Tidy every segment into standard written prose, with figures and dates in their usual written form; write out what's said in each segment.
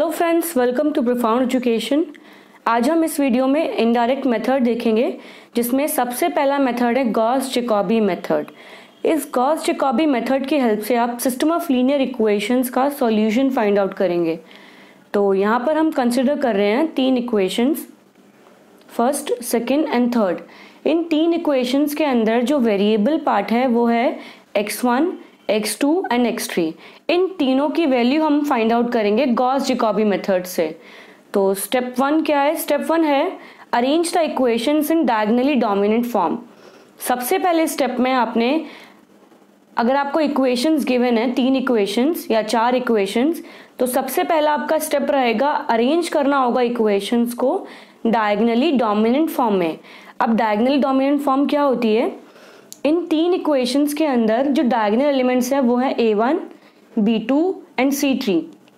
Friends, welcome to profound education. आज हम इस वीडियो में इनडायरेक्ट मेथड देखेंगे, जिसमें सबसे पहला मेथड है गॉस जैकोबी मेथड। इस गॉस जैकोबी मेथड की हेल्प से आप सिस्टम ऑफ लीनियर इक्वेशंस का सॉल्यूशन फाइंड आउट करेंगे। तो यहाँ पर हम कंसिडर कर रहे हैं 3 equations, first, second and third. इन 3 इक्वेशंस के अंदर जो वेरिएबल पार्ट है वो है x1, x2 एंड x3। इन तीनों की वैल्यू हम फाइंड आउट करेंगे गॉस जैकोबी मेथड से। तो स्टेप 1 क्या है? स्टेप 1 है arrange the equations in diagonally dominant form. सबसे पहले स्टेप में आपने, अगर आपको इक्वेशंस गिवन है 3 इक्वेशंस या 4 इक्वेशंस, तो सबसे पहला आपका स्टेप रहेगा अरेंज करना होगा इक्वेशंस को डायगोनली डोमिनेंट फॉर्म में। अब डायगोनली डोमिनेंट फॉर्म क्या होती है? इन 3 इक्वेशंस के अंदर जो डायगोनल एलिमेंट्स है वो है a1, b2 and c3।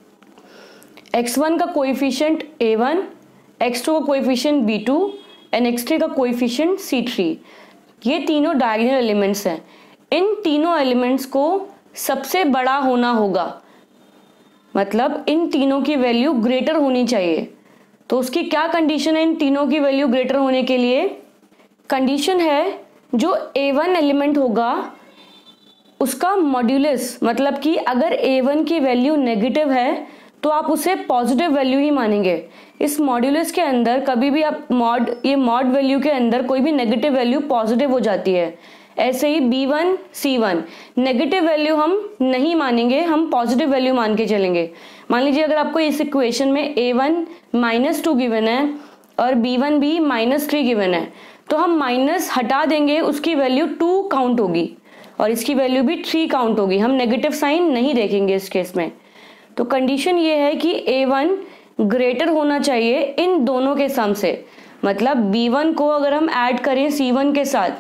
x1 का कोएफिशिएंट a1, x2 का कोएफिशिएंट b2 एंड x3 का कोएफिशिएंट c3। ये तीनों डायगोनल एलिमेंट्स हैं। इन तीनों एलिमेंट्स को सबसे बड़ा होना होगा, मतलब इन तीनों की वैल्यू ग्रेटर होनी चाहिए। तो उसकी क्या कंडीशन है इन तीनों की वैल्यू ग्रेटर होने के लिए? कंडीशन है जो a1 एलिमेंट होगा उसका मॉड्यूलस, मतलब कि अगर a1 की वैल्यू नेगेटिव है तो आप उसे पॉजिटिव वैल्यू ही मानेंगे। इस मॉड्यूलस के अंदर कभी भी आप ये मॉड वैल्यू के अंदर कोई भी नेगेटिव वैल्यू पॉजिटिव हो जाती है। ऐसे ही b1, c1 नेगेटिव वैल्यू हम नहीं मानेंगे, हम पॉजिटिव वैल्यू मान के चलेंगे। मान लीजिए अगर आपको इस इक्वेशन में a1 -2 गिवन है और b1 भी -3 गिवन है, तो हम माइनस हटा देंगे, उसकी वैल्यू 2 काउंट होगी और इसकी वैल्यू भी 3 काउंट होगी। हम नेगेटिव साइन नहीं देखेंगे इस केस में। तो कंडीशन ये है कि a1 ग्रेटर होना चाहिए इन दोनों के सम से। मतलब b1 को अगर हम ऐड करें c1 के साथ,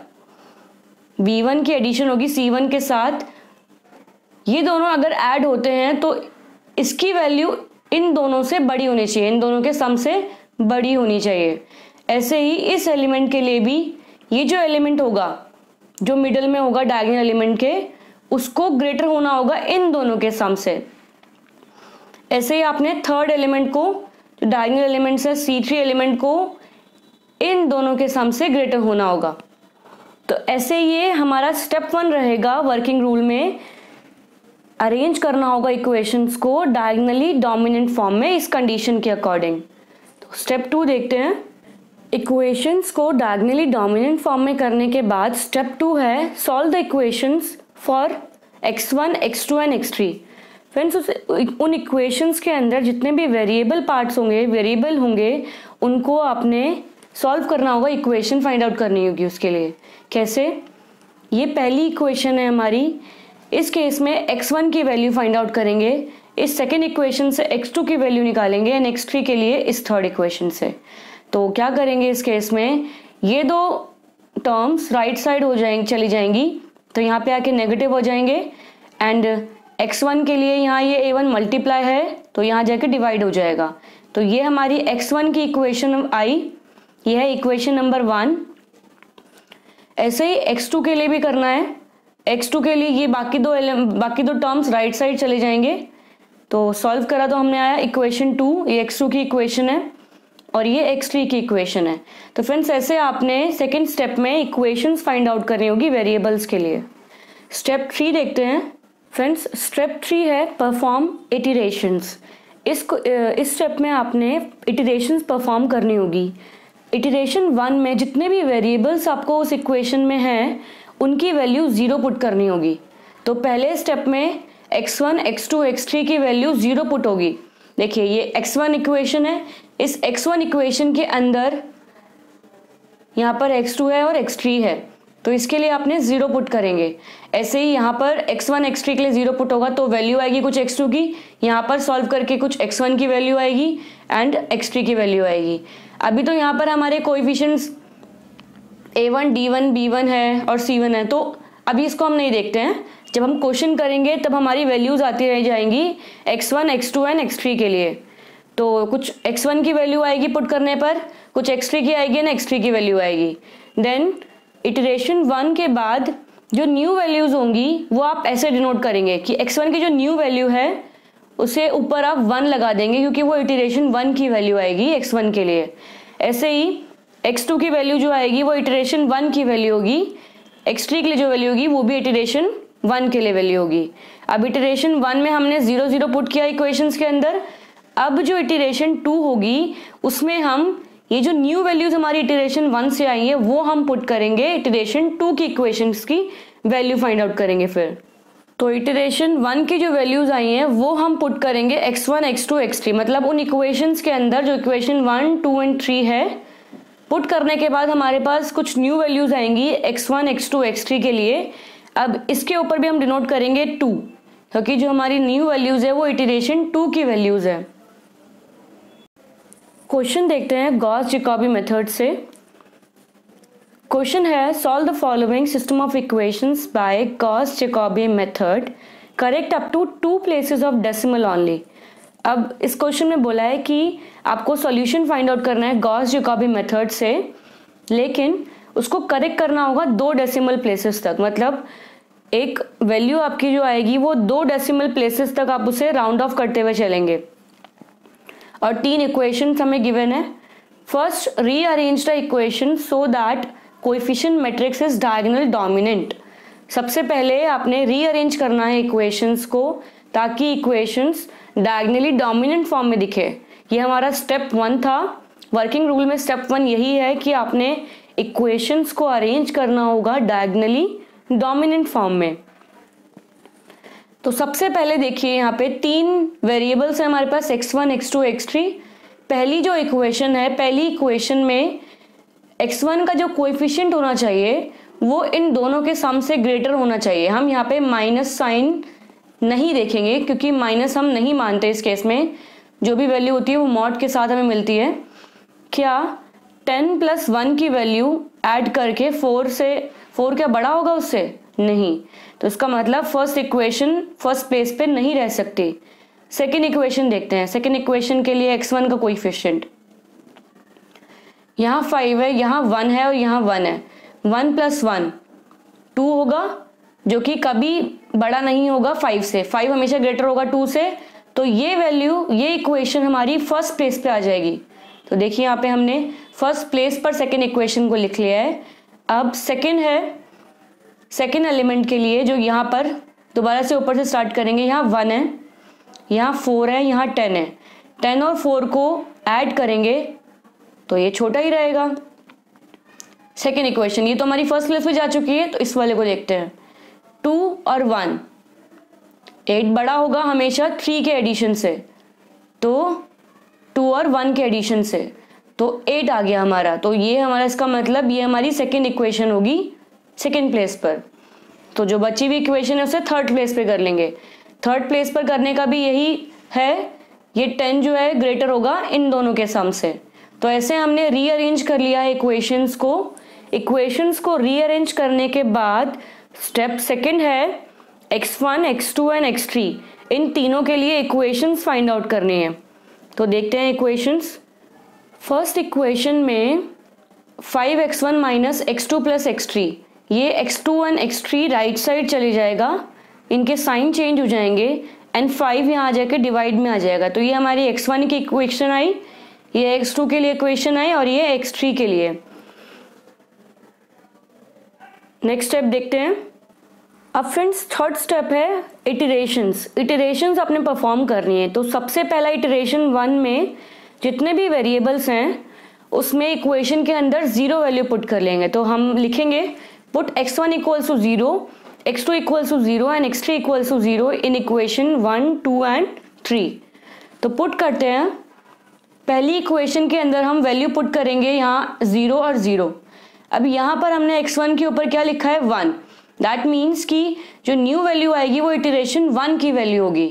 b1 की एडिशन होगी c1 के साथ, ये दोनों अगर ऐड होते हैं तो इसकी वैल्यू इन दोनों से बड़ी होनी चाहिए, इन दोनों के सम से बड़ी होनी चाहिए। ऐसे ही इस एलिमेंट के लिए भी ये जो एलिमेंट होगा जो मिडल में होगा डायगोनल एलिमेंट के, उसको ग्रेटर होना होगा इन दोनों के सम से। ऐसे ही आपने थर्ड एलिमेंट को, जो डायगोनल एलिमेंट है c3 एलिमेंट को, इन दोनों के सम से ग्रेटर होना होगा। तो ऐसे ये हमारा स्टेप 1 रहेगा वर्किंग रूल में। अरेंज करना होगा इक्वेशंस को डायगोनली डोमिनेंट फॉर्म में इस कंडीशन के अकॉर्डिंग। तो स्टेप 2 देखते हैं। इक्वेशंस को डायगोनली डोमिनेंट फॉर्म में करने के बाद स्टेप 2 है solve the equations for x1, x2 and x3। Friends, उन इक्वेशंस के अंदर जितने भी वेरिएबल पार्ट्स होंगे, वेरिएबल होंगे, उनको आपने सॉल्व करना होगा, इक्वेशन फाइंड आउट करनी होगी। उसके लिए कैसे? ये पहली इक्वेशन है हमारी, इस केस में x1 की वैल्यू फाइंड आउट करेंगे, इस सेकेंड इक्वेशन से x2 की वैल्यू निकालेंगे एंड x3 के लिए इस थर्ड इक्वेशन से। तो क्या करेंगे इस केस में? ये दो टर्म्स राइट साइड हो जाएंगी, चली जाएंगी, तो यहाँ पे आके नेगेटिव हो जाएंगे एंड x1 के लिए यहाँ ये a1 मल्टीप्लाई है तो यहाँ जाके डिवाइड हो जाएगा। तो ये हमारी x1 की इक्वेशन आई, ये है इक्वेशन नंबर 1। ऐसे ही x2 के लिए भी करना है। x2 के लिए ये बाकी दो टर्म्स राइट साइड चले जाएंगे। तो सॉल्व करा तो हमने आया इक्वेशन 2, ये x2 की इक्वेशन है और ये x3 की इक्वेशन है। तो फ्रेंड्स, ऐसे आपने सेकेंड स्टेप में इक्वेशंस फाइंड आउट करनी होगी वेरिएबल्स के लिए। स्टेप 3 देखते हैं। फ्रेंड्स, स्टेप 3 है परफॉर्म इटरेशंस। इस स्टेप में आपने इटरेशंस परफॉर्म करनी होगी। इटरेशन 1 में जितने भी वेरिएबल्स आपको उस इक्वेशन में हैं उनकी वैल्यू 0 पुट करनी होगी। तो पहले स्टेप में x1, x2, x3 की वैल्यू 0 पुट होगी। देखिए, ये x1 इक्वेशन है, इस x1 इक्वेशन के अंदर यहाँ पर x2 है और x3 है, तो इसके लिए आपने 0 पुट करेंगे। ऐसे ही यहाँ पर x1, x3 के लिए 0 पुट होगा तो वैल्यू आएगी कुछ x2 की, यहाँ पर सॉल्व करके कुछ x1 की वैल्यू आएगी एंड x3 की वैल्यू आएगी। अभी तो यहाँ पर हमारे कोएफिशिएंट्स a1, d1, b1 है और c1 है, तो अभी इसको हम नहीं देखते हैं। जब हम क्वेश्चन करेंगे तब हमारी वैल्यूज आती रह जाएंगी x1, x2 एंड x3 के लिए। तो कुछ x1 की वैल्यू आएगी पुट करने पर, कुछ x3 की आएगी ना x3 की वैल्यू आएगी। देन इटरेशन 1 के बाद जो न्यू वैल्यूज होंगी वो आप ऐसे डिनोट करेंगे कि x1 की जो न्यू वैल्यू है उसे ऊपर आप 1 लगा देंगे क्योंकि वो इटरेशन 1 की वैल्यू आएगी x1 के लिए। ऐसे ही x2 की वैल्यू जो आएगी वो इटरेशन 1 की वैल्यू होगी, x3 के लिए जो वैल्यू होगी वो भी इटरेशन 1 के लिए वैल्यू होगी। अब इटरेशन 1 में हमने 0 0 पुट किया इक्वेशंस के अंदर। अब जो इटरेशन 2 होगी उसमें हम ये जो न्यू वैल्यूज हमारी इटरेशन 1 से आई है वो हम पुट करेंगे, इटरेशन 2 की इक्वेशंस की वैल्यू फाइंड आउट करेंगे। फिर तो इटरेशन 1 की जो वैल्यूज आई हैं वो हम पुट करेंगे x1 x2 x3, मतलब उन इक्वेशंस के अंदर जो इक्वेशन 1 2 एंड 3 है, पुट करने के बाद हमारे पास कुछ न्यू वैल्यूज आएंगी x1 x2 x3 के लिए। अब इसके ऊपर भी हम डिनोट करेंगे 2, क्योंकि जो हमारी न्यू वैल्यूज है वो इटरेशन 2 की वैल्यूज है। क्वेश्चन देखते हैं गॉस जैकोबी मेथड से। क्वेश्चन है solve the following system of equations by Gauss Jacobi method, correct up to 2 places of decimal only. अब इस क्वेश्चन में बोला है कि आपको सॉल्यूशन फाइंड आउट करना है गॉस जैकोबी मेथड से, लेकिन उसको करेक्ट करना होगा 2 डेसिमल प्लेसेस तक, मतलब एक वैल्यू आपकी जो आएगी वो 2 डेसिमल प्लेसेस तक आप उसे राउंड ऑफ करते हुए चलेंगे। और 3 इक्वेशंस हमें गिवन है। First, rearrange the equation so that coefficient matrix is diagonal dominant. सबसे पहले आपने रीअरेंज करना है इक्वेशंस को ताकि इक्वेशंस डायगोनली डोमिनेंट फॉर्म में दिखे। ये हमारा स्टेप 1 था। वर्किंग रूल में स्टेप 1 यही है कि आपने इक्वेशंस को अरेंज करना होगा डायगोनली डोमिनेंट फॉर्म में। तो सबसे पहले देखिए यहाँ पे 3 वेरिएबल्स है हमारे पास x1 x2 x3। पहली जो इक्वेशन है, पहली इक्वेशन में x1 का जो कोएफिशिएंट होना चाहिए वो इन दोनों के सम से ग्रेटर होना चाहिए। हम यहाँ पे माइनस साइन नहीं देखेंगे क्योंकि माइनस हम नहीं मानते इस केस में। जो भी वैल्यू होती है वो मॉड के साथ हमें मिलती है। क्या 10 + 1 की वैल्यू ऐड करके 4 क्या बड़ा होगा उससे? नहीं। तो इसका मतलब फर्स्ट इक्वेशन फर्स्ट प्लेस पे नहीं रह सकती। सेकेंड इक्वेशन देखते हैं। सेकेंड इक्वेशन के लिए x1 का कोएफिशिएंट यहाँ 5 है, यहाँ 1 है और यहाँ 1 है। 1 + 1 2 होगा, जो कि कभी बड़ा नहीं होगा 5 से। 5 हमेशा ग्रेटर होगा 2 से। तो ये वैल्यू, ये इक्वेशन हमारी फर्स्ट प्लेस पे आ जाएगी। तो देखिए यहाँ पे हमने फर्स्ट प्लेस पर सेकेंड इक्वेशन को लिख लिया है। अब सेकेंड है, सेकेंड एलिमेंट के लिए जो यहाँ पर दोबारा से ऊपर से स्टार्ट करेंगे। यहाँ 1 है, यहाँ 4 है, यहाँ 10 है। 10 और 4 को ऐड करेंगे तो ये छोटा ही रहेगा। सेकेंड इक्वेशन ये तो हमारी फर्स्ट प्लेस पे जा चुकी है, तो इस वाले को देखते हैं। 2 और 1, 8 बड़ा होगा हमेशा 3 के एडिशन से, तो 2 और 1 के एडिशन से, तो 8 आ गया हमारा। तो ये हमारा, इसका मतलब ये हमारी सेकेंड इक्वेशन होगी सेकेंड प्लेस पर। तो जो बची हुई इक्वेशन है उसे थर्ड प्लेस पे कर लेंगे। थर्ड प्लेस पर करने का भी यही है, ये 10 जो है ग्रेटर होगा इन दोनों के सम से। तो ऐसे हमने रीअरेंज कर लिया है इक्वेशंस को। इक्वेशंस को रीअरेंज करने के बाद स्टेप सेकेंड है x1 x2 एंड x3, इन तीनों के लिए इक्वेशंस फाइंड आउट करने हैं। तो देखते हैं इक्वेशंस। फर्स्ट इक्वेशन में 5x1 - x2 + x3, ये x2 and x3 right side चले जाएगा, इनके साइन चेंज हो जाएंगे एंड 5 यहाँ आ जाकर डिवाइड में आ जाएगा। तो ये हमारी x1 की इक्वेशन आई, ये x2 के लिए इक्वेशन आई और ये x3 के लिए। नेक्स्ट स्टेप देखते हैं। अब फ्रेंड्स थर्ड स्टेप है इटरेशंस। इटरेशंस आपने परफॉर्म करनी है। तो सबसे पहला इटरेशन 1 में जितने भी वेरिएबल्स हैं उसमें इक्वेशन के अंदर 0 वैल्यू पुट कर लेंगे। तो हम लिखेंगे put x1 = 0, x2 = 0 and x3 = 0 in equation 1 2 and 3। तो पुट करते हैं। पहली इक्वेशन के अंदर हम वैल्यू पुट करेंगे यहाँ 0 और 0। अब यहाँ पर हमने x1 के ऊपर क्या लिखा है 1, दैट मीन्स कि जो न्यू वैल्यू आएगी वो इटरेशन 1 की वैल्यू होगी।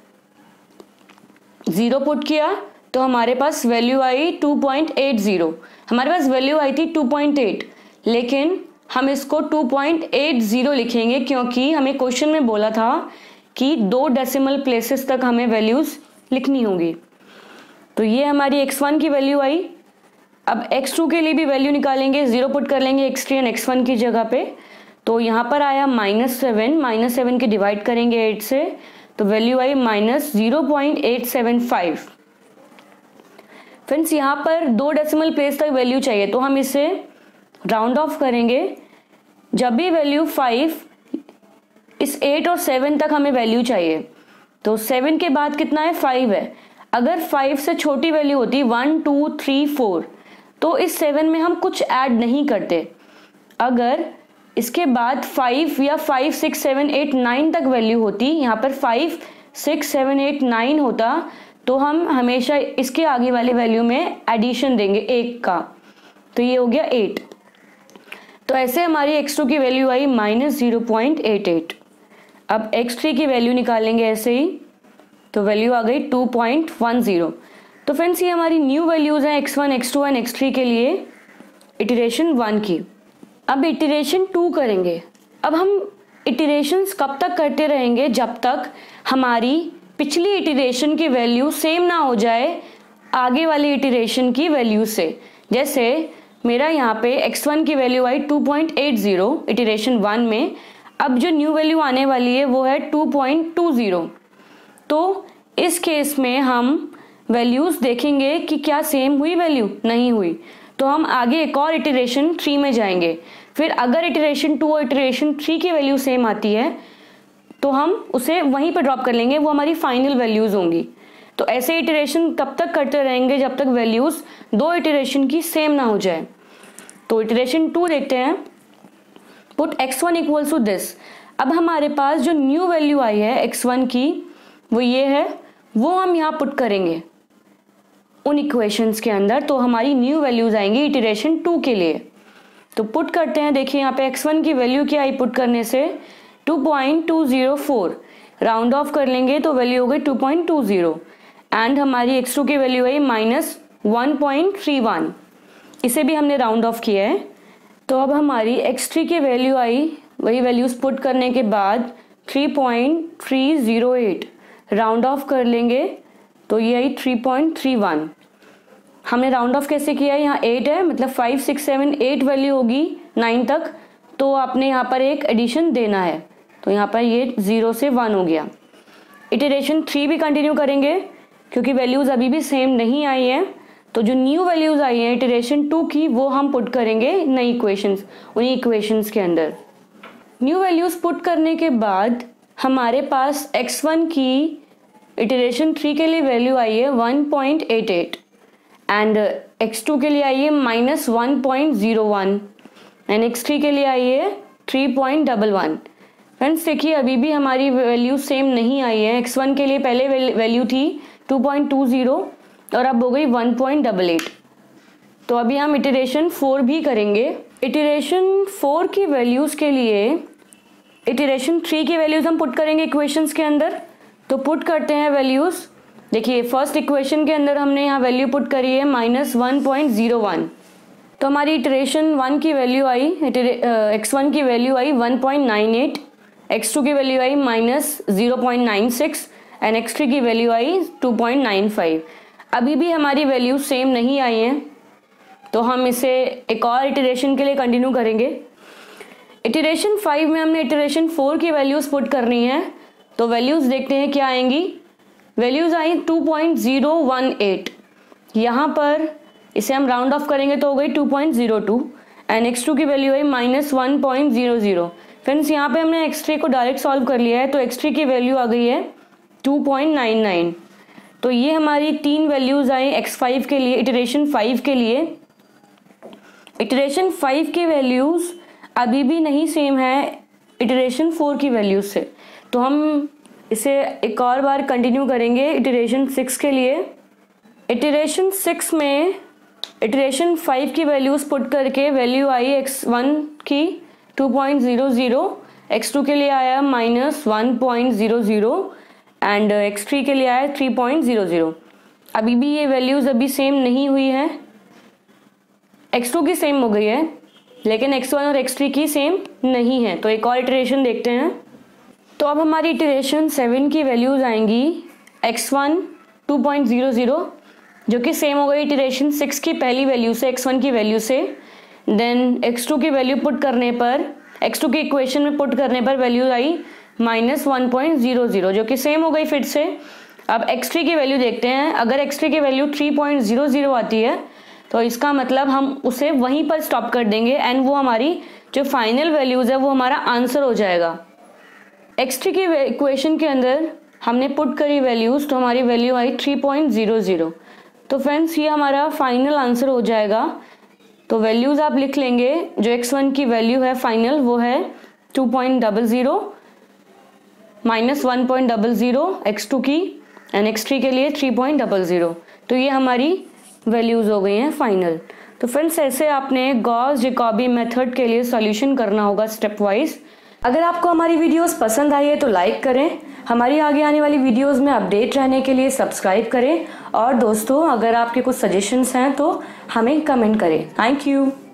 0 पुट किया तो हमारे पास वैल्यू आई 2.80। हमारे पास वैल्यू आई थी 2.8, लेकिन हम इसको 2.80 लिखेंगे क्योंकि हमें क्वेश्चन में बोला था कि 2 डेसिमल प्लेसेस तक हमें वैल्यूज लिखनी होगी। तो ये हमारी x1 की वैल्यू आई। अब x2 के लिए भी वैल्यू निकालेंगे, 0 पुट कर लेंगे x3 एंड x1 की जगह पे। तो यहाँ पर आया -7 के डिवाइड करेंगे 8 से, तो वैल्यू आई -0.875। फ्रेंड्स यहाँ पर 2 डेसिमल प्लेस तक वैल्यू चाहिए, तो हम इसे राउंड ऑफ करेंगे। जब भी वैल्यू 5, इस 8 और 7 तक हमें वैल्यू चाहिए, तो 7 के बाद कितना है, 5 है। अगर 5 से छोटी वैल्यू होती 1 2 3 4, तो इस 7 में हम कुछ ऐड नहीं करते। अगर इसके बाद 5 या 5 6 7 8 9 तक वैल्यू होती, यहाँ पर 5 6 7 8 9 होता, तो हम हमेशा इसके आगे वाले वैल्यू में एडिशन देंगे 1 का, तो ये हो गया 8। तो ऐसे हमारी x2 की वैल्यू आई -0.88। अब x3 की वैल्यू निकालेंगे ऐसे ही, तो वैल्यू आ गई 2.10। तो फ्रेंड्स ये हमारी न्यू वैल्यूज हैं x1 x2 एंड x3 के लिए इटरेशन 1 की। अब इटरेशन 2 करेंगे। अब हम इटरेशंस कब तक करते रहेंगे, जब तक हमारी पिछली इटरेशन की वैल्यू सेम ना हो जाए आगे वाली इटरेशन की वैल्यू से। जैसे मेरा यहाँ पे x1 की वैल्यू आई 2.80 इटरेशन 1 में, अब जो न्यू वैल्यू आने वाली है वो है 2.20। तो इस केस में हम वैल्यूज देखेंगे कि क्या सेम हुई, वैल्यू नहीं हुई, तो हम आगे एक और इटरेशन 3 में जाएंगे। फिर अगर इटरेशन 2 और इटरेशन 3 की वैल्यू सेम आती है तो हम उसे वहीं पर ड्रॉप कर लेंगे, वो हमारी फाइनल वैल्यूज होंगी। तो ऐसे इटरेशन तब तक करते रहेंगे जब तक वैल्यूज 2 इटरेशन की सेम ना हो जाए। तो इटरेशन 2 देखते हैं। Put x1 equals to this. अब हमारे पास जो न्यू वैल्यू आई है x1 की, वो ये है, वो हम यहाँ पुट करेंगे उन इक्वेशंस के अंदर, तो हमारी न्यू वैल्यूज आएंगी इटरेशन 2 के लिए। तो पुट करते हैं। देखिए यहाँ पे x1 की वैल्यू क्या आई पुट करने से, 2.204। राउंड ऑफ कर लेंगे तो वैल्यू हो गई 2.20 एंड हमारी x2 की वैल्यू आई -1.31। इसे भी हमने राउंड ऑफ किया है। तो अब हमारी x3 की वैल्यू आई, वही वैल्यूज पुट करने के बाद 3.308। राउंड ऑफ कर लेंगे तो ये आई 3.31। हमने राउंड ऑफ कैसे किया है, यहाँ 8 है, मतलब 5 6 7 8 वैल्यू होगी 9 तक, तो आपने यहाँ पर एक एडिशन देना है। तो यहाँ पर ये 0 से 1 हो गया। इटरेशन 3 भी कंटिन्यू करेंगे क्योंकि वैल्यूज अभी भी सेम नहीं आई है। तो जो न्यू वैल्यूज आई है इटरेशन 2 की, वो हम पुट करेंगे नई इक्वेशंस, उन्हीं इक्वेशंस के अंदर। न्यू वैल्यूज पुट करने के बाद हमारे पास x1 की इटरेशन 3 के लिए वैल्यू आई है 1.88 एंड x2 के लिए आई है -1.01 एंड x3 के लिए आई है 3.11। फ्रेंड्स देखिए अभी भी हमारी वैल्यू सेम नहीं आई है। x1 के लिए पहले वैल्यू थी 2.20 और अब हो गई 1.88। तो अभी हम इटरेशन 4 भी करेंगे। इटरेशन 4 की वैल्यूज के लिए इटरेशन 3 की वैल्यूज हम पुट करेंगे इक्वेशंस के अंदर। तो पुट करते हैं वैल्यूज। देखिए फर्स्ट इक्वेशन के अंदर हमने यहाँ वैल्यू पुट करी है -1.01। तो हमारी इटरेशन 1 की वैल्यू आई, x1 की वैल्यू आई 1.98, x2 की वैल्यू आई -0.96 एंड x3 की वैल्यू आई 2.95। अभी भी हमारी वैल्यू सेम नहीं आई है, तो हम इसे एक और इटरेशन के लिए कंटिन्यू करेंगे। इटरेशन 5 में हमने इटरेशन 4 की वैल्यूज पुट करनी है। तो वैल्यूज देखते हैं क्या आएंगी। वैल्यूज आई 2.018। यहाँ पर इसे हम राउंड ऑफ करेंगे तो हो गई 2.02 एंड x2 की वैल्यू आई -1.00। फ्रेंड्स यहाँ पे हमने x3 को डायरेक्ट सॉल्व कर लिया है, तो x3 की वैल्यू आ गई है 2.99। तो ये हमारी 3 वैल्यूज आई x5 के लिए, इटरेशन 5 के लिए। इटरेशन 5 की वैल्यूज अभी भी नहीं सेम है इटरेशन 4 की वैल्यूज से, तो हम इसे एक और बार कंटिन्यू करेंगे इटरेशन 6 के लिए। इटरेशन 6 में इटरेशन 5 की वैल्यूज पुट करके वैल्यू आई x1 की 2.00, x2 के लिए आया -1.00 एंड x3 के लिए आया 3.00। अभी भी ये वैल्यूज अभी सेम नहीं हुई है। x2 की सेम हो गई है लेकिन x1 और x3 की सेम नहीं है। तो एक और इटरेशन देखते हैं। तो अब हमारी इटरेशन 7 की वैल्यूज आएंगी x1 2.00 जो कि सेम हो गई इटरेशन 6 की पहली वैल्यू से, x1 की वैल्यू से। देन x2 की वैल्यू पुट करने पर, x2 की इक्वेशन में पुट करने पर वैल्यू आई -1.00 जो कि सेम हो गई फिर से। अब x3 की वैल्यू देखते हैं। अगर x3 की वैल्यू 3.00 आती है तो इसका मतलब हम उसे वहीं पर स्टॉप कर देंगे एंड वो हमारी जो फाइनल वैल्यूज है वो हमारा आंसर हो जाएगा। x3 की इक्वेशन के अंदर हमने पुट करी वैल्यूज तो हमारी वैल्यू आई 3.00। तो फ्रेंड्स ये हमारा फाइनल आंसर हो जाएगा। तो वैल्यूज आप लिख लेंगे। जो x1 की वैल्यू है फाइनल वो है 2.00 -1.00 x2 की एंड x3 के लिए 3.00। तो ये हमारी वैल्यूज हो गई हैं फाइनल। तो फ्रेंड्स ऐसे आपने गॉस जैकोबी मेथड के लिए सॉल्यूशन करना होगा स्टेप वाइज। अगर आपको हमारी वीडियोस पसंद आई है तो लाइक करें, हमारी आगे आने वाली वीडियोस में अपडेट रहने के लिए सब्सक्राइब करें और दोस्तों अगर आपके कुछ सजेशंस हैं तो हमें कमेंट करें। Thank you.